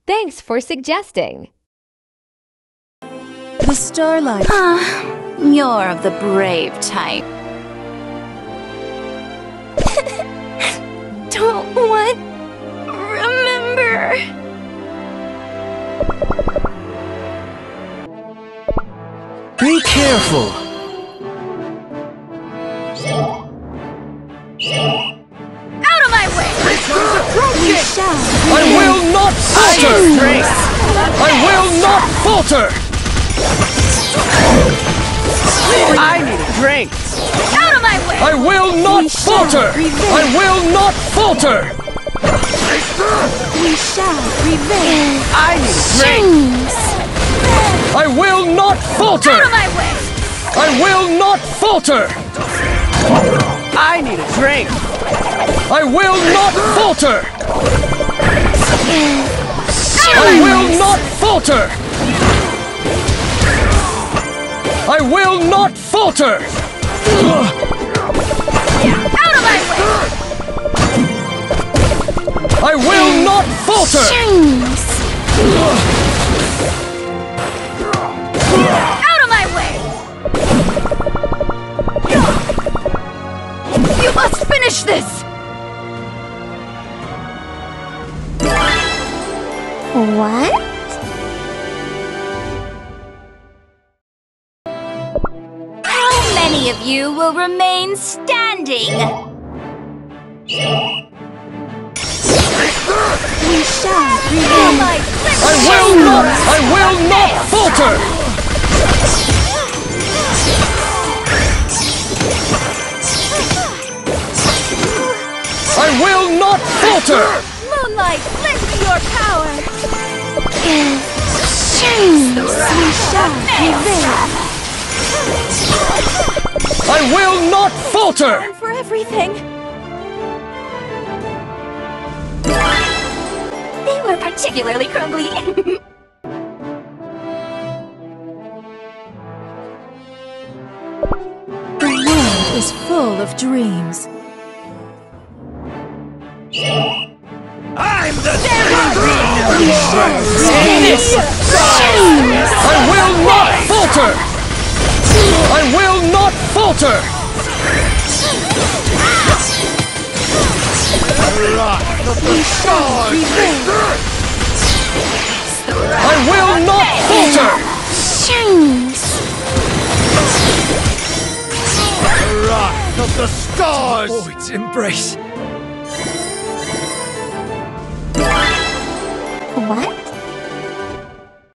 Thanks for suggesting. The starlight. You're of the brave type. Don't want... remember... Be careful! Out of my way! I will not falter! I will not falter! I need a drink! Out of my way! I will not falter! I will not falter! We shall prevail. I need a drink! I will not falter! Out of my way! I will not falter! I need a drink! I will not falter! I will not falter! I will not falter! Out of my way! I will not falter! Out of my way! You must finish this! What? How many of you will remain standing? We shall prevail. I will not falter! I will not falter! Moonlight, lend me your power! We shall prevail. I will not falter! And for everything! They were particularly crumbly. The world is full of dreams. I'm the I will not falter! I will not falter! I will not falter! Wrath of the stars! Oh, its embrace! What?